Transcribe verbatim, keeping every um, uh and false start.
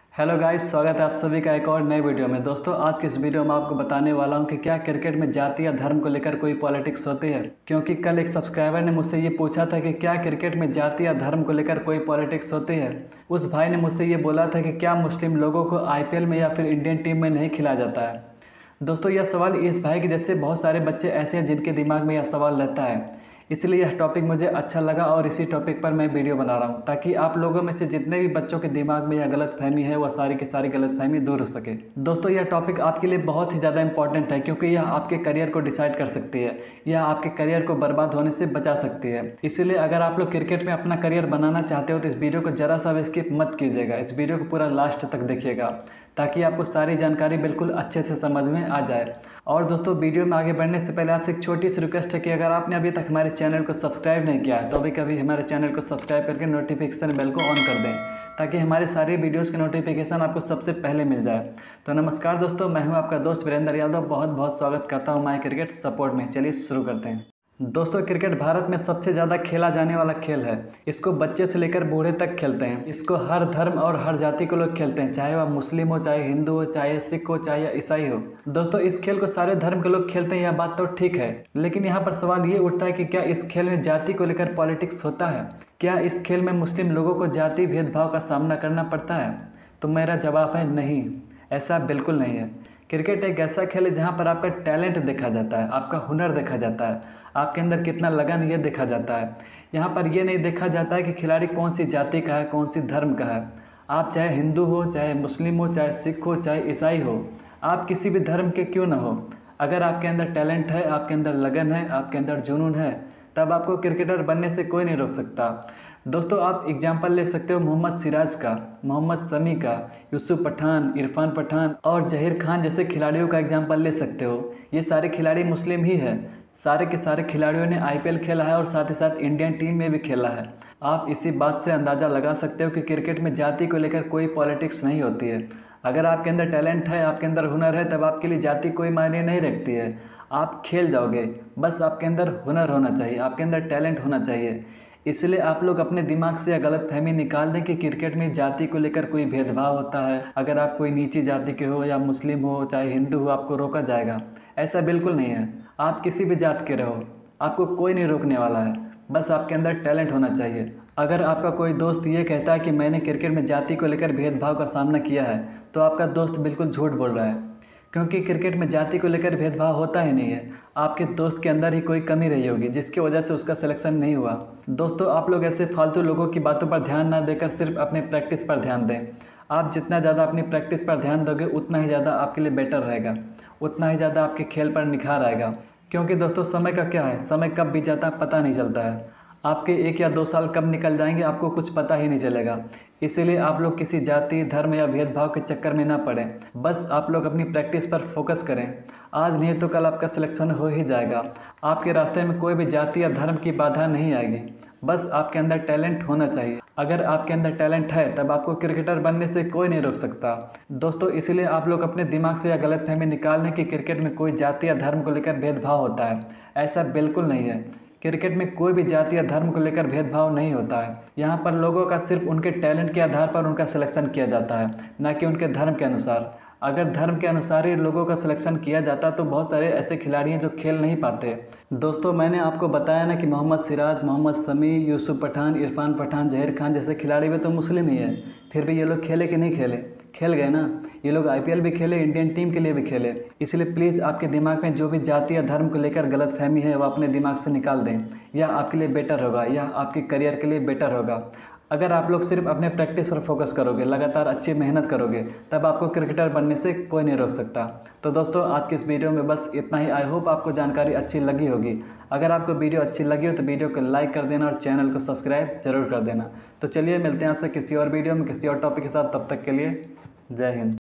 Hello guys, स्वागत है आप सभी का एक और नए वीडियो में। दोस्तों, आज के इस वीडियो में आपको बताने वाला हूं कि क्या क्रिकेट में जाति या धर्म को लेकर कोई पॉलिटिक्स होती है। क्योंकि कल एक सब्सक्राइबर ने मुझसे ये पूछा था कि क्या क्रिकेट में जाति या धर्म को लेकर कोई पॉलिटिक्स होती है। उस भाई ने मुझसे ये बोला था कि क्या मुस्लिम लोगों को आईपीएल में या फिर इंडियन टीम में नहीं खिलाया जाता है। दोस्तों, यह सवाल इस भाई के जैसे बहुत सारे बच्चे ऐसे हैं जिनके दिमाग में यह सवाल रहता है, इसलिए यह टॉपिक मुझे अच्छा लगा और इसी टॉपिक पर मैं वीडियो बना रहा हूं, ताकि आप लोगों में से जितने भी बच्चों के दिमाग में यह गलतफहमी है वह सारी की सारी गलतफहमी दूर हो सके। दोस्तों, यह टॉपिक आपके लिए बहुत ही ज़्यादा इंपॉर्टेंट है, क्योंकि यह आपके करियर को डिसाइड कर सकती है, यह आपके करियर को बर्बाद होने से बचा सकती है। इसलिए अगर आप लोग क्रिकेट में अपना करियर बनाना चाहते हो तो इस वीडियो को जरा सा भी स्किप मत कीजिएगा। इस वीडियो को पूरा लास्ट तक देखिएगा, ताकि आपको सारी जानकारी बिल्कुल अच्छे से समझ में आ जाए। और दोस्तों, वीडियो में आगे बढ़ने से पहले आपसे एक छोटी सी रिक्वेस्ट है कि अगर आपने अभी तक हमारे चैनल को सब्सक्राइब नहीं किया है तो अभी कभी हमारे चैनल को सब्सक्राइब करके नोटिफिकेशन बेल को ऑन कर दें, ताकि हमारे सारे वीडियोस के नोटिफिकेशन आपको सबसे पहले मिल जाए। तो नमस्कार दोस्तों, मैं हूं आपका दोस्त वीरेंद्र यादव। बहुत बहुत स्वागत करता हूं माय क्रिकेट सपोर्ट में। चलिए शुरू करते हैं। दोस्तों, क्रिकेट भारत में सबसे ज़्यादा खेला जाने वाला खेल है। इसको बच्चे से लेकर बूढ़े तक खेलते हैं। इसको हर धर्म और हर जाति के लोग खेलते हैं, चाहे वह मुस्लिम हो, चाहे हिंदू हो, चाहे सिख हो, चाहे ईसाई हो। दोस्तों, इस खेल को सारे धर्म के लोग खेलते हैं, यह बात तो ठीक है, लेकिन यहाँ पर सवाल ये उठता है कि क्या इस खेल में जाति को लेकर पॉलिटिक्स होता है? क्या इस खेल में मुस्लिम लोगों को जाति भेदभाव का सामना करना पड़ता है? तो मेरा जवाब है नहीं, ऐसा बिल्कुल नहीं है। क्रिकेट एक ऐसा खेल है जहाँ पर आपका टैलेंट देखा जाता है, आपका हुनर देखा जाता है, आपके अंदर कितना लगन ये देखा जाता है। यहाँ पर ये नहीं देखा जाता है कि खिलाड़ी कौन सी जाति का है, कौन सी धर्म का है। आप चाहे हिंदू हो, चाहे मुस्लिम हो, चाहे सिख हो, चाहे ईसाई हो, आप किसी भी धर्म के क्यों ना हो, अगर आपके अंदर टैलेंट है, आपके अंदर लगन है, आपके अंदर जुनून है, तब आपको क्रिकेटर बनने से कोई नहीं रोक सकता। दोस्तों, आप एग्जाम्पल ले सकते हो मोहम्मद सिराज का, मोहम्मद शमी का, यूसुफ पठान, इरफान पठान और जहीर खान जैसे खिलाड़ियों का एग्जाम्पल ले सकते हो। ये सारे खिलाड़ी मुस्लिम ही हैं। सारे के सारे खिलाड़ियों ने आईपीएल खेला है और साथ ही साथ इंडियन टीम में भी खेला है। आप इसी बात से अंदाज़ा लगा सकते हो कि क्रिकेट में जाति को लेकर कोई पॉलिटिक्स नहीं होती है। अगर आपके अंदर टैलेंट है, आपके अंदर हुनर है, तब आपके लिए जाति कोई मायने नहीं रखती है। आप खेल जाओगे, बस आपके अंदर हुनर होना चाहिए, आपके अंदर टैलेंट होना चाहिए। इसलिए आप लोग अपने दिमाग से यह गलतफहमी निकाल दें कि क्रिकेट में जाति को लेकर कोई भेदभाव होता है। अगर आप कोई नीची जाति के हो या मुस्लिम हो, चाहे हिंदू हो, आपको रोका जाएगा। ऐसा बिल्कुल नहीं है। आप किसी भी जात के रहो, आपको कोई नहीं रोकने वाला है, बस आपके अंदर टैलेंट होना चाहिए। अगर आपका कोई दोस्त ये कहता है कि मैंने क्रिकेट में जाति को लेकर भेदभाव का सामना किया है, तो आपका दोस्त बिल्कुल झूठ बोल रहा है, क्योंकि क्रिकेट में जाति को लेकर भेदभाव होता ही नहीं है। आपके दोस्त के अंदर ही कोई कमी रही होगी जिसकी वजह से उसका सिलेक्शन नहीं हुआ। दोस्तों, आप लोग ऐसे फालतू लोगों की बातों पर ध्यान ना देकर सिर्फ अपने प्रैक्टिस पर ध्यान दें। आप जितना ज़्यादा अपनी प्रैक्टिस पर ध्यान दोगे उतना ही ज़्यादा आपके लिए बेटर रहेगा, उतना ही ज़्यादा आपके खेल पर निखार आएगा। क्योंकि दोस्तों, समय का क्या है, समय कब बीत जाता है पता नहीं चलता है। आपके एक या दो साल कब निकल जाएंगे आपको कुछ पता ही नहीं चलेगा। इसीलिए आप लोग किसी जाति, धर्म या भेदभाव के चक्कर में ना पड़ें। बस आप लोग अपनी प्रैक्टिस पर फोकस करें। आज नहीं तो कल आपका सिलेक्शन हो ही जाएगा। आपके रास्ते में कोई भी जाति या धर्म की बाधा नहीं आएगी। बस आपके अंदर टैलेंट होना चाहिए। अगर आपके अंदर टैलेंट है तब आपको क्रिकेटर बनने से कोई नहीं रोक सकता। दोस्तों, इसलिए आप लोग अपने दिमाग से यह गलतफहमी निकाल दें कि क्रिकेट में कोई जाति या धर्म को लेकर भेदभाव होता है। ऐसा बिल्कुल नहीं है। क्रिकेट में कोई भी जाति या धर्म को लेकर भेदभाव नहीं होता है। यहाँ पर लोगों का सिर्फ उनके टैलेंट के आधार पर उनका सिलेक्शन किया जाता है, न कि उनके धर्म के अनुसार। अगर धर्म के अनुसार ही लोगों का सिलेक्शन किया जाता तो बहुत सारे ऐसे खिलाड़ी हैं जो खेल नहीं पाते। दोस्तों, मैंने आपको बताया ना कि मोहम्मद सिराज, मोहम्मद शमी, यूसुफ पठान, इरफान पठान, जहीर खान जैसे खिलाड़ी भी तो मुस्लिम ही है, फिर भी ये लोग खेले कि नहीं खेले? खेल गए ना। ये लोग आईपीएल भी खेले, इंडियन टीम के लिए भी खेले। इसलिए प्लीज़ आपके दिमाग में जो भी जाति या धर्म को लेकर गलतफहमी है वो अपने दिमाग से निकाल दें। यह आपके लिए बेटर होगा, यह आपके करियर के लिए बेटर होगा। अगर आप लोग सिर्फ अपने प्रैक्टिस पर फोकस करोगे, लगातार अच्छी मेहनत करोगे, तब आपको क्रिकेटर बनने से कोई नहीं रोक सकता। तो दोस्तों, आज के इस वीडियो में बस इतना ही। आई होप आपको जानकारी अच्छी लगी होगी। अगर आपको वीडियो अच्छी लगी हो तो वीडियो को लाइक कर देना और चैनल को सब्सक्राइब जरूर कर देना। तो चलिए मिलते हैं आपसे किसी और वीडियो में किसी और टॉपिक के साथ। तब तक के लिए जय हिंद।